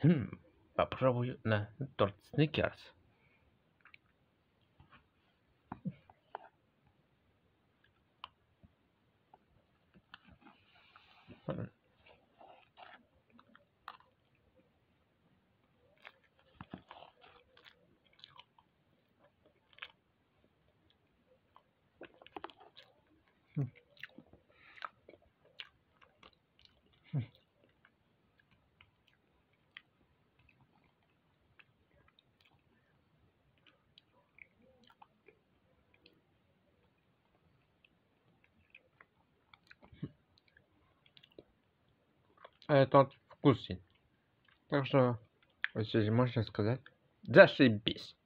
Попробую на торт Сникерс. Этот вкусный. Так что, если можно сказать, зашибись.